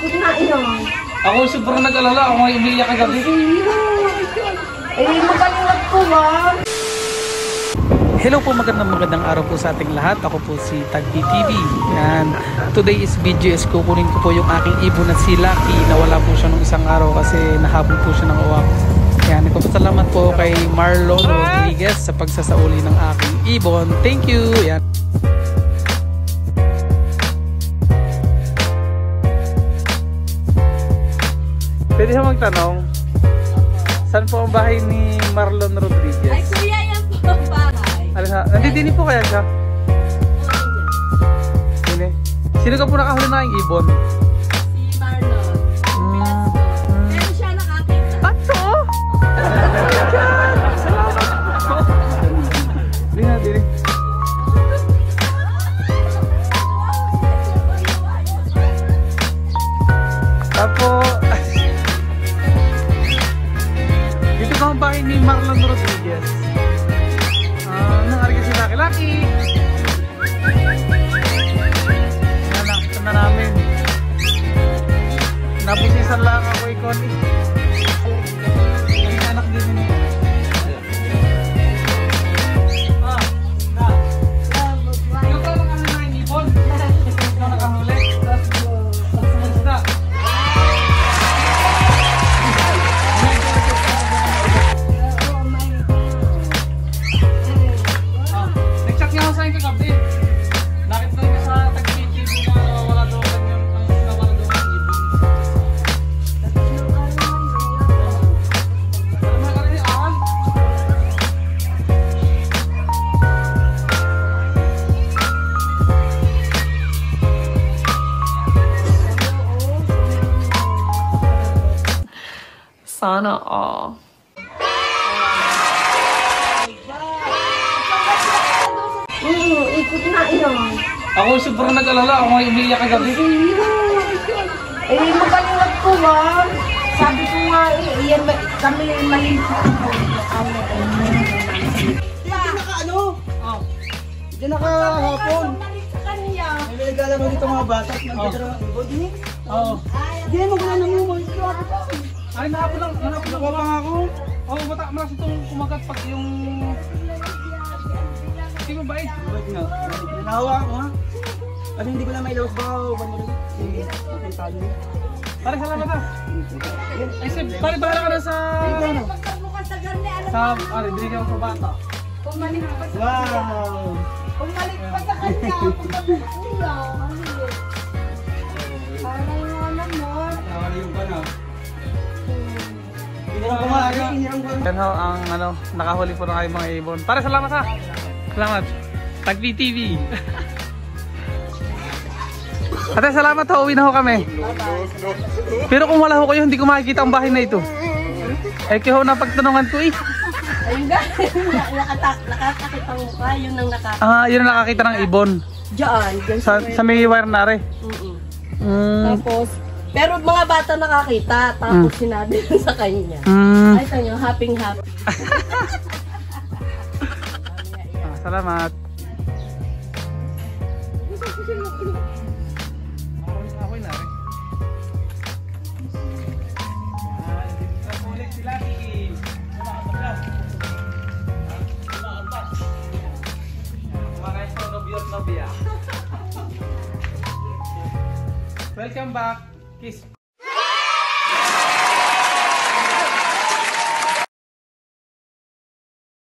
ikot na iyon. Ako sobrang nag-alala. Ako may umiiyak kagabi. Magalingat ko ba? Hello po, magandang araw po sa ating lahat. Ako po si Tagpi TV. And today is video is kukunin ko po yung aking ibon na si Lucky. Nawala po siya nung isang araw kasi nahabol po siya ng uwak. Yan, nagpapasalamat po kay Marlon Rodriguez sa pagsasauli ng aking ibon. Thank you! Yan. Pwede siya magtanong, saan po ang bahay ni Marlon Rodriguez? Ay kuya, yan po ang bahay. Nandito po kaya siya? Sino? Sino ka po nakahuli na yung ibon? Si Marlon. Pero siya nakakita. Ato! Salamat! Dili. Tapo, dito ba ang bahay ni Marlon Rodriguez? Nangarga si Lucky. Yan, nakita na namin. Nabusisan lang ako ikon. Yung anak din niya. Ikaw ka nakahuli na yung ibon? Ikaw nakahuli? Sumunod. Nag-chat nga ako sa akin kagabi. Nakita daw niya sa tag-TV na wala daw kanyang nawala daw ang ibon. Alam mo ka rin yung awal? Sana all. Ikot na iyon. Ako sobrang nag-alala. Ako may umiiyak kagabi. Magalingat ko ba? Sabi ko nga, iyan kami malimit. Hindi nakahapon. Bumalik sa kanya. May nagala mo dito mga bata at nagdadala ng ibon. Oo. Hindi mo gano'n mo. Ay, nahapon lang ba ako? Oo, malas itong kumagat pag yung... Hindi mo bait. Ba't nga? Nahawa ako ha? Kasi hindi ko na may lawas baka o ban mo rin. Sige, matintalo niya. Pare, salamat ha. Ay, pare, bahala ka na sa... Pagkabukan sa ganda, ano Sa... Pare, binigyan ko sa bata. Pumalik pa sa Wow! Pumalik pa sa kanya. Pagkabukan niya. Parang naman mo. Nawala yung ban ha? Hinirang ko nga. Hinirang ko. Yan ho ang nakahuli po ng aking mga ibon. Pare, salamat ha. Salamat. Tagpi TV. Ate, salamat ho. Uwi na ho kami. Pero kung wala ho kayo, hindi ko makikita ang bahay na ito. Eh, kayo ho na pagtanungan ko eh. Ayun nga. Nakakakita mo ka. Yun ang nakakita. Yun ang nakakita ng ibon. Diyan. Sa may wire na rin. Tapos, pero mga bata nakakita. Tapos sinabi sa kanya. Ay, tanyo, happy. Salamat. Ahoy na rin. Ulit si Lucky. Welcome back. Kiss.